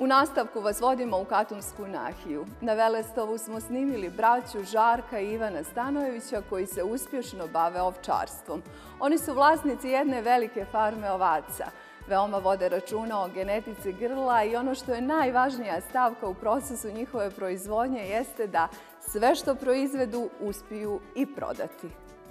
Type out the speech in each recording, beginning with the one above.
U nastavku vas vodimo u Katunsku nahiju. Na Velestovu smo snimili braću Žarka i Ivana Stanojevića koji se uspješno bave ovčarstvom. Oni su vlasnici jedne velike farme ovaca. Veoma vode računa o genetici grla i ono što je najvažnija stavka u procesu njihove proizvodnje jeste da sve što proizvedu uspiju i prodati.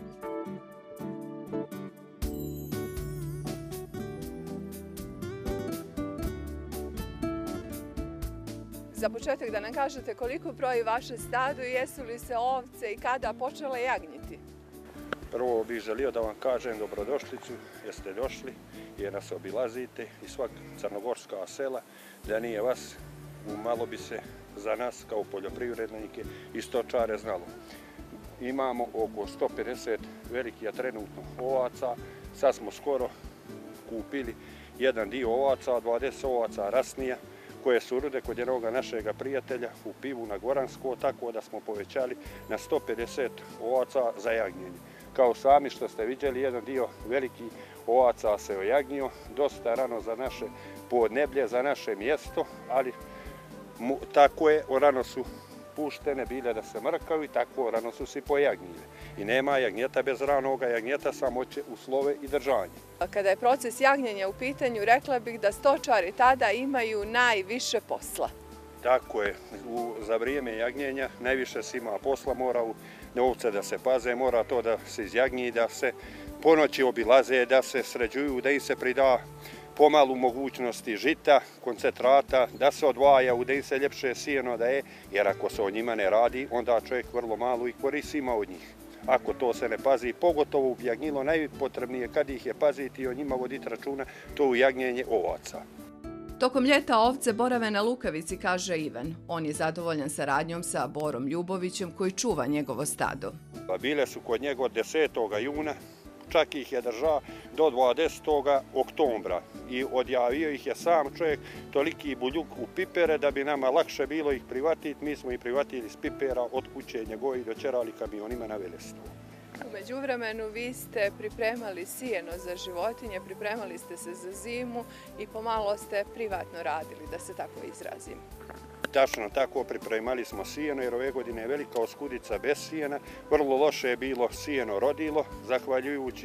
Za početak da nam kažete koliko broji vaše stado i jesu li se ovce i kada počele jagnjiti? Prvo bih želio da vam kažem dobrodošlicu, jeste došli jer nas obilazite i svaka crnogorska sela, da nije vas, malo bi se za nas kao poljoprivrednike i stočare znalo. Imamo oko 150 velikih trenutno ovaca, sad smo skoro kupili jedan dio ovaca, 20 ovaca rasnija, koje su rude kod jednoga našega prijatelja u pivu na Goransko, tako da smo povećali na 150 ovaca za jagnjenje. Kao sami što ste vidjeli, jedan dio velikih ovaca se ojagnio, dosta rano za naše podneblje, za naše mjesto, ali tako je, rano su puštene bile da se mrkaju i tako rano su se pojagnjile. I nema jagnjeta bez ranoga jagnjeta, samo će uslove i držanje. Kada je proces jagnjenja u pitanju, rekla bih da stočari tada imaju najviše posla. Tako je, za vrijeme jagnjenja najviše se ima posla, mora u ovce da se paze, mora to da se izjagnji, da se ponoći obilaze, da se sređuju, da im se prida pomalu mogućnosti žita, koncentrata, da se odvaja, da im se ljepše sijeno daje, jer ako se o njima ne radi, onda čovjek vrlo malo i koristi ima od njih. Ako to se ne pazi, pogotovo u jagnjilo, najpotrebnije kad ih je paziti i o njima voditi računa, to u jagnjenje ovaca. Tokom ljeta ovce borave na lukavici, kaže Ivan. On je zadovoljan saradnjom sa Borom Ljubovićem koji čuva njegovo stado. Bile su kod njega od 10. juna, čak ih je držao do 20. oktobra i odjavio ih je sam čovjek, toliki buljuk u pipere da bi nama lakše bilo ih privatiti. Mi smo ih privatili iz pipera od kuće njegove i dočerali kamionima na Velestovu. U međuvremenu vi ste pripremali sijeno za životinje, pripremali ste se za zimu i pomalo ste privatno radili, da se tako izrazim. Tačno tako, pripremali smo sijeno jer ove godine je velika oskudica bez sijena. Vrlo loše je bilo sijeno rodilo, zahvaljujući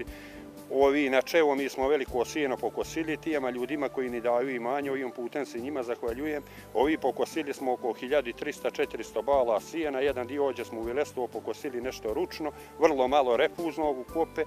inače mi smo veliko sijeno pokosili tijema ljudima koji ni daju imanje, ovim putem se njima zahvaljujem. Ovi pokosili smo oko 1300-400 bala sijena, jedan dio ođe smo u Velestovo pokosili nešto ručno, vrlo malo repuznog u kope,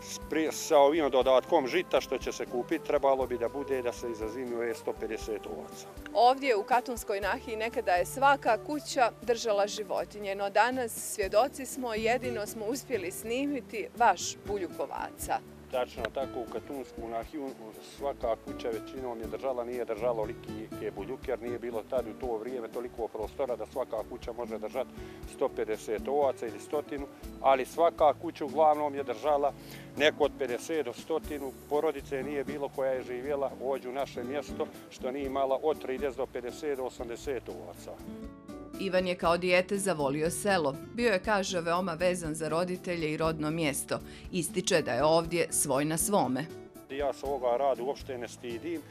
sa ovim dodatkom žita što će se kupiti trebalo bi da bude da se izazimi ove 150 ovaca. Ovdje u Katunskoj nahiji nekada je svaka kuća držala životinje, no danas svjedoci smo, jedino smo uspjeli snimiti vaš buljuk ovaca. Tačno tako, u Katunsku nahiju svaka kuća većinom je držala, nije držala olike buljuke, jer nije bilo tad u to vrijeme toliko prostora da svaka kuća može držati 150 ovaca ili 100, ali svaka kuća uglavnom je držala neko od 50 do 100, porodice nije bilo koja je živjela ovdje u naše mjesto, što nije imala od 30 do 50 do 80 ovaca. Ivan je kao dijete zavolio selo. Bio je, kaže, veoma vezan za roditelje i rodno mjesto. Ističe da je ovdje svoj na svome. Ja se ovoga rada uopšte ne stidim.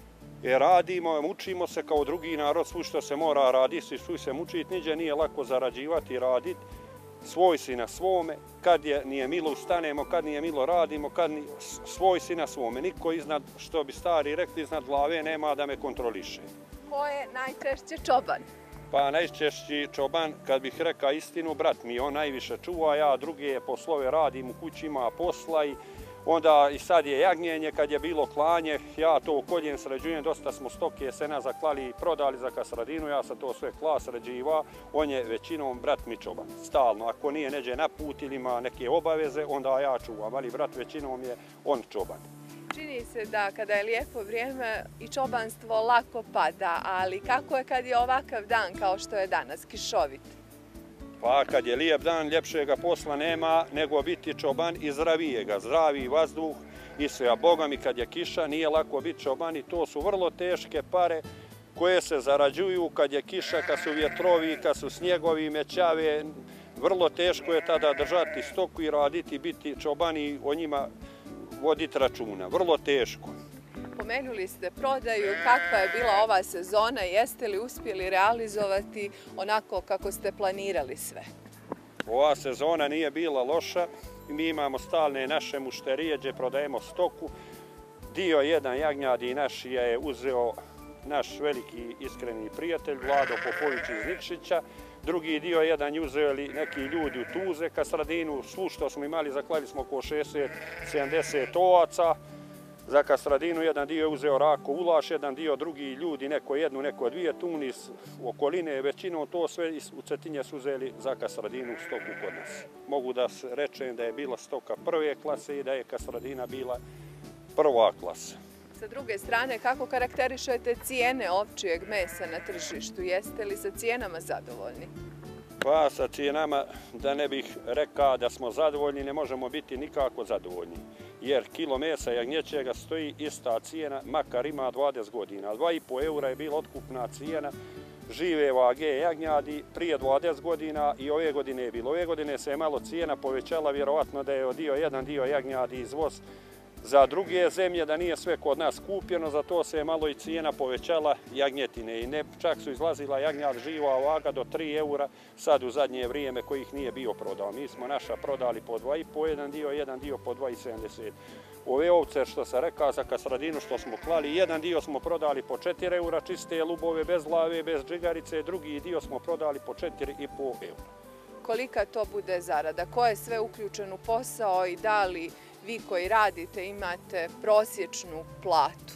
Radimo, mučimo se kao drugi narod, svi što se mora raditi, svi se mučiti, niđe nije lako zarađivati i raditi. Svoj si na svome, kad nije milo ustanemo, kad nije milo radimo, svoj si na svome. Niko iznad, što bi stari rekli, iznad glave nema da me kontroliše. Ko je najčešće čoban? Pa najčešći čoban, kad bih rekao istinu, brat mi on najviše čuva, ja druge poslove radim u kući, ima posla i onda i sad je jagnjenje, kad je bilo klanje, ja to koljen sređujem, dosta smo stoke sena zaklali i prodali za kasradinu, ja sam to sve sređiva, on je većinom brat mi čoban, stalno, ako nije neđe na put ili ima neke obaveze, onda ja čuvam, ali brat većinom je on čoban. Čini se da kada je lijepo vrijeme i čobanstvo lako pada, ali kako je kad je ovakav dan kao što je danas, kišovit? Pa kad je lijep dan, ljepšega posla nema nego biti čoban i zdravijega. Zdravi vazduh i sve, a Boga mi kad je kiša nije lako biti čoban i to su vrlo teške pare koje se zarađuju kad je kiša, kad su vjetrovi, kad su snjegovi, mećave. Vrlo teško je tada držati stoku i raditi, biti čoban i o njima voditi računa. Vrlo teško. Pomenuli ste prodaju, kakva je bila ova sezona, jeste li uspjeli realizovati onako kako ste planirali sve? Ova sezona nije bila loša, mi imamo stalne naše mušterije gdje prodajemo stoku. Dio jedan jagnjadi naš je uzeo naš veliki iskreni prijatelj Vlado Popović iz Nikšića. Drugi dio jedan uzeli neki ljudi u Tuze, Kastradinu, svu što smo imali, zaklali smo oko 60-70 ovaca. Za Kastradinu jedan dio je uzeo Rako Ulaš, jedan dio drugi ljudi, neko jednu, neko dvije, Tunis, okoline, većinom to sve u Cetinje su uzeli za Kastradinu stoku kod nas. Mogu da rečem da je bila stoka prve klase i da je Kastradina bila prva klasa. Sa druge strane, kako karakterišete cijene ovčjeg mesa na tržištu? Jeste li sa cijenama zadovoljni? Pa sa cijenama, da ne bih rekao da smo zadovoljni, ne možemo biti nikako zadovoljni. Jer kilo mesa jagnjećega stoji ista cijena, makar ima 20 godina. 2,5 eura je bila otkupna cijena žive vage jagnjadi prije 20 godina i ove godine je bilo. Ove godine se je malo cijena povećala, vjerovatno da je jedan dio jagnjadi izvoz za druge zemlje, da nije sve kod nas kupljeno, zato se je malo i cijena povećala jagnjetine. I čak su izlazila jagnjad živa vaga do 3 eura sad u zadnje vrijeme kojih nije bio prodao. Mi smo naša prodali po 2,5 jedan dio po 2,70. Ove ovce što sam rekao za Kastradinu što smo klali, jedan dio smo prodali po 4 eura, čiste lubove, bez glave, bez džigarice, drugi dio smo prodali po 4,5 eura. Kolika to bude zarada? Ko je sve uključen u posao i da li vi koji radite imate prosječnu platu?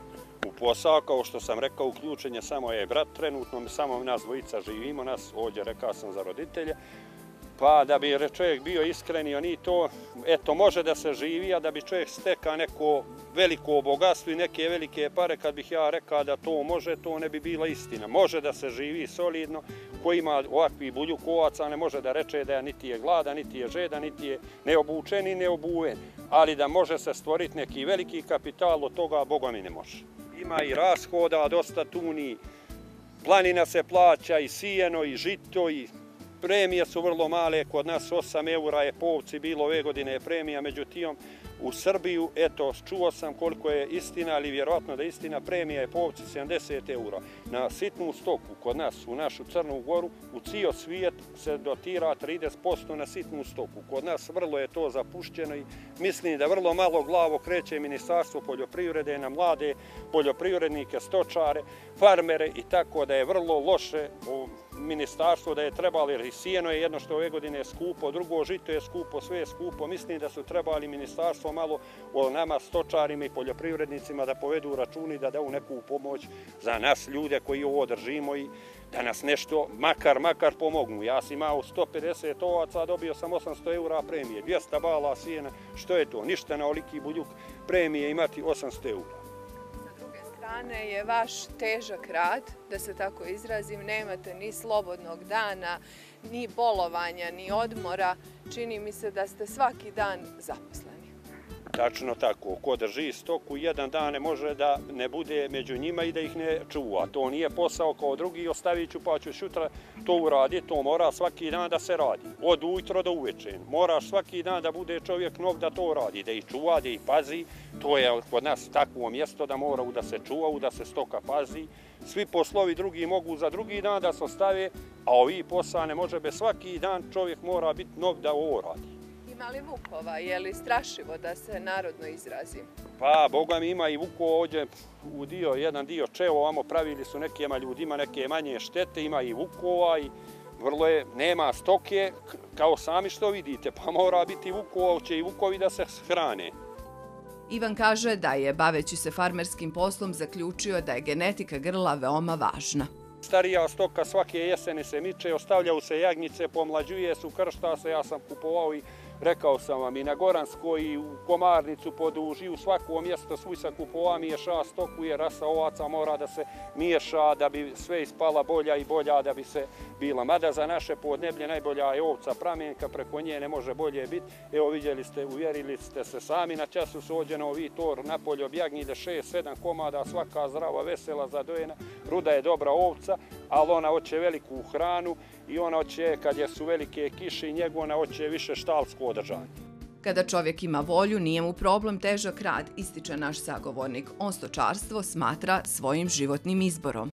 U posao, kao što sam rekao, uključen je samo je brat, trenutno samo nas dvojica živimo, nas ovdje rekao sam za roditelje. Pa da bi čovjek bio iskren i oni to, eto može da se živi, a da bi čovjek stekao neko veliko bogatstvo i neke velike pare, kad bih ja rekao da to može, to ne bi bila istina. Može da se živi solidno, ko ima ovakvi buljukovaca ne može da reče da niti je gladan, niti je žedan, niti je neobučen i neobuven. Ali da može se stvoriti neki veliki kapital, od toga Boga mi ne može. Ima i rashoda, dosta tuni, planina se plaća i sijeno i žito i premije su vrlo male, kod nas 8 eura je po ovci bilo ove godine premija, međutim u Srbiju, eto, čuo sam koliko je istina, ali vjerovatno da je istina, premija je po ovci 70 eura. Na sitnu stoku kod nas, u našu Crnu Goru, u cijel svijet se dotira 30% na sitnu stoku. Kod nas vrlo je to zapušteno i mislim da vrlo malo glavo kreće Ministarstvo poljoprivrede na mlade poljoprivrednike, stočare, farmere i tako da je vrlo loše ministarstvo da je trebalo, jer sijeno je jedno što ove godine je skupo, drugo žito je skupo, sve je skupo. Mislim da su trebali ministarstvo malo o nama stočarima i poljoprivrednicima da povedu računi, da daju neku pomoć za nas ljude koji ovo držimo i da nas nešto makar pomognu. Ja sam imao 150 ovaca, dobio sam 800 eura premije, 200 bala sijena, što je to? Ništa na oliki buljuk premije imati 800 eura. Strane je vaš težak rad, da se tako izrazim, nemate ni slobodnog dana, ni bolovanja, ni odmora. Čini mi se da ste svaki dan zaposleni. Tačno tako. Ko drži stoku, jedan dan ne može da ne bude među njima i da ih ne čuva. To nije posao kao drugi, ostavit ću pa ću sutra to uraditi. To mora svaki dan da se radi. Od ujutro do uveče. Moraš svaki dan da bude čovjek nov da to radi, da ih čuva, da ih pazi. To je kod nas takvo mjesto da mora da se čuva, da se stoka pazi. Svi poslovi drugi mogu za drugi dan da se ostave, a ovi posao ne može bez svaki dan čovjek mora biti nov da ovo radi. Ima li vukova? Je li strašivo da se narodno izrazim? Pa, Boga mi ima i vukova ovdje u jedan dio čevo, ovamo pravili su nekima ljudima neke manje štete, ima i vukova i vrlo je, nema stoke, kao sami što vidite, pa mora biti vukova, će i vukovi da se hrane. Ivan kaže da je, baveći se farmerskim poslom, zaključio da je genetika grla veoma važna. Starija stoka svake jeseni se miče, ostavljaju se jagnjice, pomlađuje se, kršta se, ja sam kupovao i rekao sam vam i na Goranskoj i u Komarnicu poduži, u svako mjesto svi sam kupovao, miješa stoku jer rasa ovaca mora da se miješa da bi sve ispala bolja i bolja da bi se bila. Mada za naše podneblje najbolja je ovca pramenka, preko nje ne može bolje biti. Evo vidjeli ste, uvjerili ste se sami, na času su ođeno ovi tor napolje objagnjide 6-7 komada, svaka zdrava, vesela, zadojena. Ruda je dobra ovca, ali ona hoće veliku hranu i ona hoće, kad su velike kiše i njegu, ona hoće više štalsko održanje. Kada čovjek ima volju, nije mu problem težak rad, ističe naš sagovornik. On stočarstvo smatra svojim životnim izborom.